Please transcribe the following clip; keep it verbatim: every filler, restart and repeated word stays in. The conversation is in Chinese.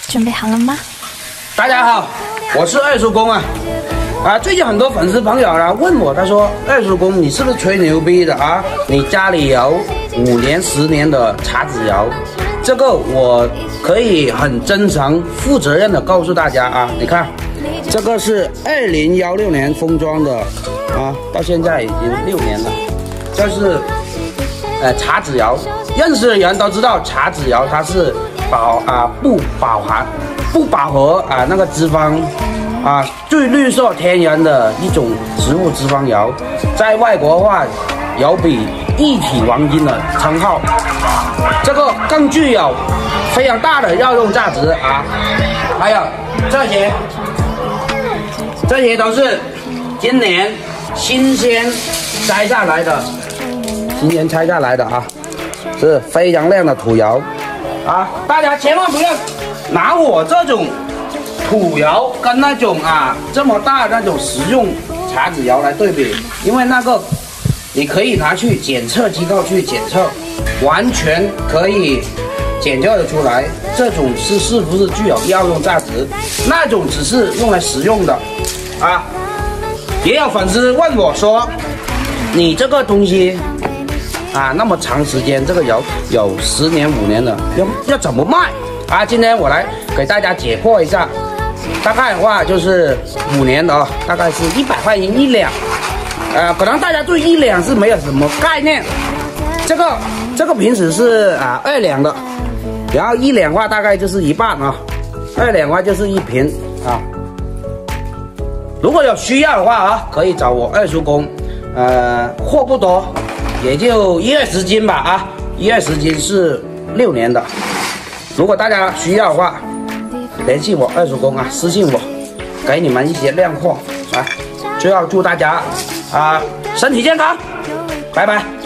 准备好了吗？ 大家好，我是二叔公啊。啊，最近很多粉丝朋友啊问我，他说二叔公你是不是吹牛逼的啊？你家里有五年、十年的茶籽油，这个我可以很真诚、负责任的告诉大家啊，你看，这个是二零一六年封装的啊，到现在已经六年了，这是呃茶籽油，认识的人都知道茶籽油它是饱啊不饱含不饱和啊那个脂肪。啊，最绿色天然的一种植物脂肪油，在外国话有比一体黄金的称号。这个更具有非常大的药用价值啊！还有这些，这些都是今年新鲜摘下来的，新鲜摘下来的啊，是非常亮的土油啊！大家千万不要拿我这种。土油跟那种啊这么大那种食用茶籽油来对比，因为那个你可以拿去检测机构去检测，完全可以检测得出来，这种是是不是具有药用价值，那种只是用来食用的啊。也有粉丝问我说，你这个东西啊那么长时间，这个油有十年五年了，要要怎么卖啊？今天我来给大家解惑一下。大概的话就是五年的啊，大概是一百块钱一两，呃，可能大家对一两是没有什么概念。这个这个平时是啊二两的，然后一两的话大概就是一半啊，二两的话就是一瓶啊。如果有需要的话啊，可以找我二叔公，呃，货不多，也就一二十斤吧啊，一二十斤是六年的。如果大家需要的话。联系我二叔公啊，私信我，给你们一些靓货啊！最后祝大家啊身体健康，拜拜。